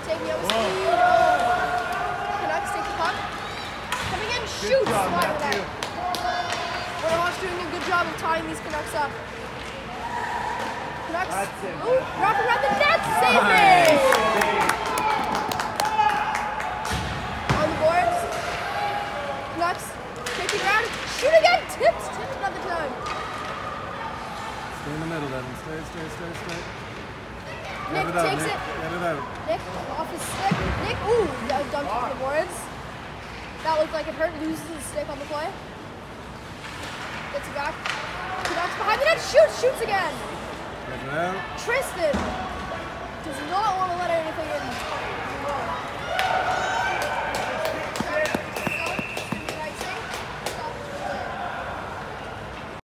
taking over speed. Canucks take the puck. Coming in, shoots. Wide of the net. Warhawks doing a good job of tying these Canucks up. Canucks, wrapping around the net, save it! On the boards. Canucks taking around, shoot again, tipped another time. Stay in the middle, Devin. Stay. Nick takes it. Get it out. Nick off his stick. Nick, ooh, dunked off the boards. That looked like it hurt. Loses his stick on the play. Gets it back. Canucks behind the net. Shoots again. Get it out. Tristan does not want to let anything in.